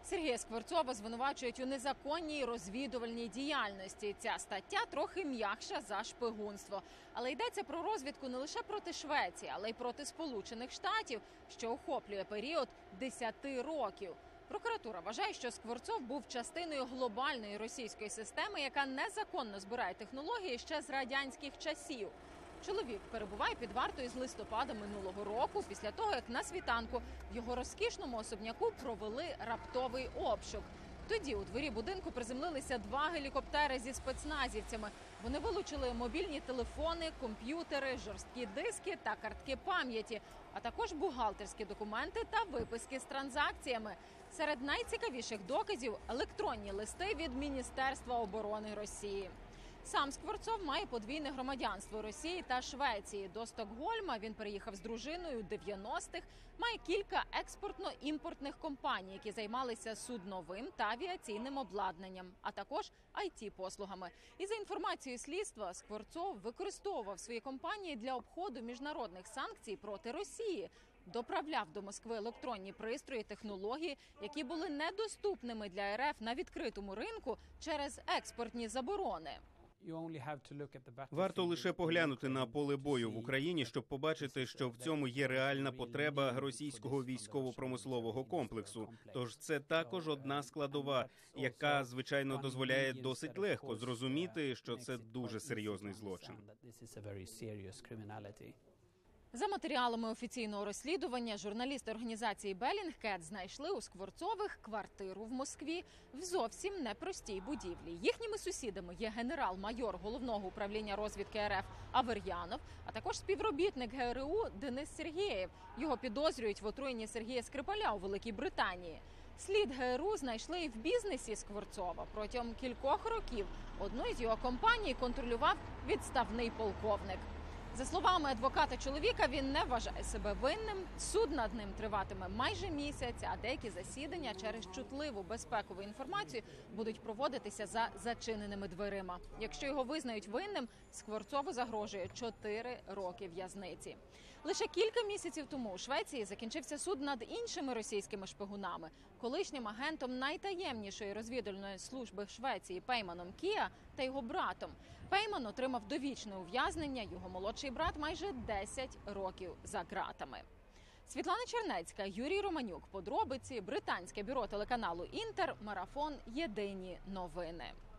Сергія Скворцова звинувачують у незаконній розвідувальній діяльності. Ця стаття трохи м'якша за шпигунство. Але йдеться про розвідку не лише проти Швеції, але й проти Сполучених Штатів, що охоплює період 10 років. Прокуратура вважає, що Скворцов був частиною глобальної російської системи, яка незаконно збирає технології ще з радянських часів. Чоловік перебуває під вартою з листопада минулого року, після того, як на світанку в його розкішному особняку провели раптовий обшук. Тоді у дворі будинку приземлилися 2 гелікоптери зі спецназівцями. Вони вилучили мобільні телефони, комп'ютери, жорсткі диски та картки пам'яті, а також бухгалтерські документи та виписки з транзакціями. Серед найцікавіших доказів – електронні листи від Міністерства оборони Росії. Сам Скворцов має подвійне громадянство Росії та Швеції. До Стокгольма він переїхав з дружиною 90-х, має кілька експортно-імпортних компаній, які займалися судновим та авіаційним обладнанням, а також IT-послугами. І за інформацією слідства, Скворцов використовував свої компанії для обходу міжнародних санкцій проти Росії. Доправляв до Москви електронні пристрої, технології, які були недоступними для РФ на відкритому ринку через експортні заборони. Варто лише поглянути на поле бою в Україні, щоб побачити, що в цьому є реальна потреба російського військово-промислового комплексу. Тож це також одна складова, яка, звичайно, дозволяє досить легко зрозуміти, що це дуже серйозний злочин. За матеріалами офіційного розслідування, журналісти організації Bellingcat знайшли у Скворцових квартиру в Москві в зовсім непростій будівлі. Їхніми сусідами є генерал-майор Головного управління розвідки РФ Авер'янов, а також співробітник ГРУ Денис Сергєєв. Його підозрюють в отруєнні Сергія Скрипаля у Великій Британії. Слід ГРУ знайшли і в бізнесі Скворцова. Протягом кількох років одну із його компаній контролював відставний полковник. За словами адвоката чоловіка, він не вважає себе винним. Суд над ним триватиме майже місяць, а деякі засідання через чутливу безпекову інформацію будуть проводитися за зачиненими дверима. Якщо його визнають винним, Скворцову загрожує 4 роки в'язниці. Лише кілька місяців тому у Швеції закінчився суд над іншими російськими шпигунами. Колишнім агентом найтаємнішої розвідувальної служби Швеції Пейманом Кіа та його братом. Пейман отримав довічне ув'язнення, його молодший брат майже 10 років за ґратами. Світлана Чернецька, Юрій Романюк. Подробиці. Британське бюро телеканалу «Інтер». Марафон. Єдині новини.